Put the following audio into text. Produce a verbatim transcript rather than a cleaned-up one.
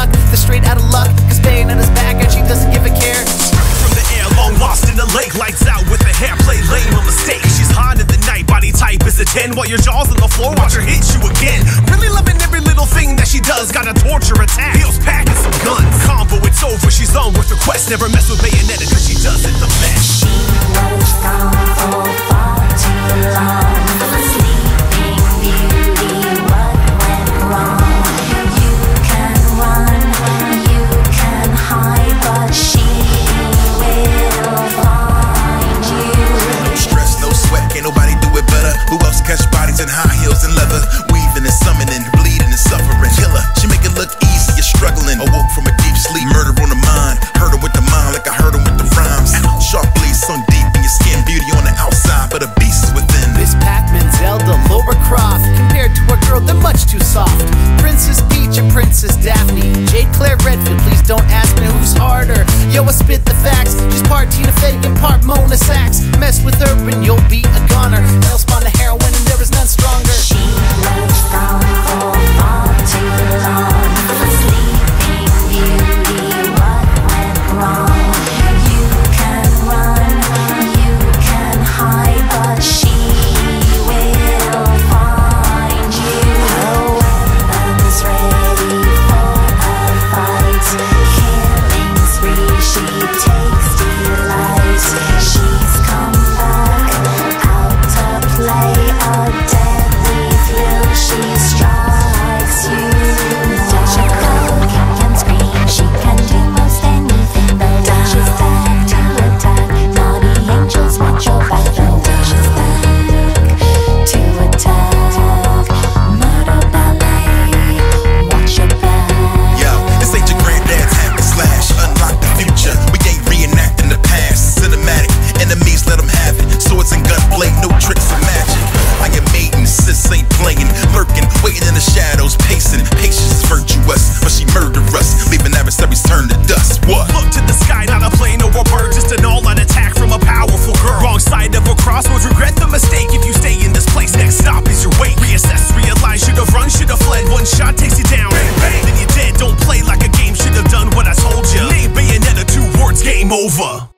luck, they're straight out of luck, cause Bayonetta's back and she doesn't give a care. From the air, long lost in the lake, lights out with the hair, play lame, a mistake. She's hot in the night, body type is a ten, while your jaw's on the floor, watch her hit you again. Really loving every little thing that she does, got a torture attack, heels packing some guns. Combo, it's over, she's on with request, never mess with Bayonetta cause she does it the best. She was gone for far too long. Sleeping Beauty, what went wrong? You can run, you can hide, but she will find you. No stress, no sweat, can't nobody do it better. Who else catch bodies in high heels and leather? Weaving and summoning, bleeding and suffering. Killer, she make it look easy, you're struggling. Awoke from a deep sleep, murder on the mind. Heard her with the mind like I heard her with the rhymes. Sharp blades sunk deep in your skin, beauty on the outside, but a beast is within. Miss Pac-Man, Zelda, Lara Croft, compared to a girl, they're much too soft. Princess Peach and Princess Daphne, Jade Claire Redfield, please don't ask me who's harder. Yo, I spit the facts, she's part Tina Fey and part Mona Sachs. Mess with her and you'll be a goner. They'll spawn the heroin and there is none stronger. She was gone for far too long. Sleeping Beauty, what went wrong? You can run, you can hide, but she will find you. Her weapons ready for a fight. Killing spree, she takes delight. She's come back out to play a deadly thrill. She strikes you. She can kick and scream. She can do most anything. Though she's back to attack. Naughty angels, watch your back. Though she's back to attack. Murder ballet, watch your back. Yo, this ain't your granddad's hack and slash. Unlock the future, we ain't reenacting the past. Cinematic, enemies let them have it. Swords and gunplay, no tricks of magic. I am maiden, sis ain't playing. Lurking, waiting in the shadows, pacing. Patience is virtuous, but she murder us, leaving adversaries turn to dust. What? Look to the sky, not a plane or a bird, just an all-out attack from a powerful girl. Wrong side of a crossroads, regret the mistake if you stay in this place. Next stop is your wait. Reassess, realize, should've run, should've fled. One shot takes you down, bang, bang. Then you're dead. Don't play like a game, should've done what I told you. Name Bayonetta, two words, game over.